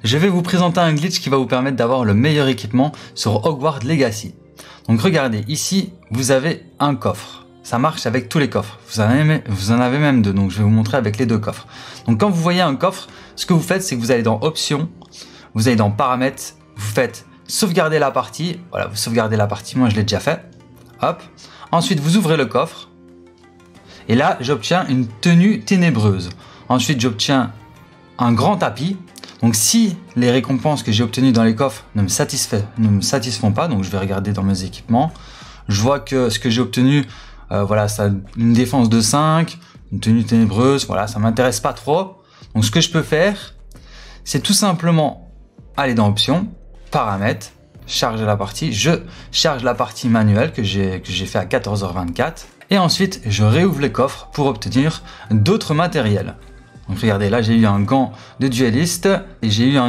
je vais vous présenter un glitch qui va vous permettre d'avoir le meilleur équipement sur Hogwarts Legacy. Donc regardez, ici vous avez un coffre. Ça marche avec tous les coffres. Vous en avez même deux, donc je vais vous montrer avec les deux coffres. Donc quand vous voyez un coffre, ce que vous faites, c'est que vous allez dans Options, vous allez dans Paramètres, vous faites sauvegarder la partie. Voilà, vous sauvegardez la partie, moi je l'ai déjà fait. Hop. Ensuite, vous ouvrez le coffre. Et là, j'obtiens une tenue ténébreuse. Ensuite, j'obtiens un grand tapis. Donc si les récompenses que j'ai obtenues dans les coffres ne me satisfont pas, donc je vais regarder dans mes équipements. Je vois que ce que j'ai obtenu, voilà, ça a une défense de 5, une tenue ténébreuse, voilà, ça m'intéresse pas trop. Donc ce que je peux faire, c'est tout simplement aller dans Options, Paramètres, charger la partie. Je charge la partie manuelle que j'ai fait à 14h24. Et ensuite, je réouvre les coffres pour obtenir d'autres matériels. Donc regardez, là j'ai eu un gant de dueliste et j'ai eu un